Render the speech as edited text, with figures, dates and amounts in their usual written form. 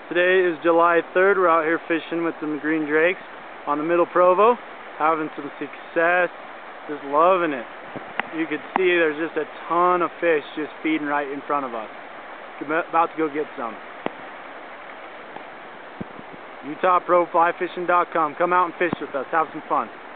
Today is July 3rd. We're out here fishing with some green drakes on the Middle Provo, having some success, just loving it. You can see there's just a ton of fish just feeding right in front of us. About to go get some. UtahProFlyFishing.com. Come out and fish with us. Have some fun.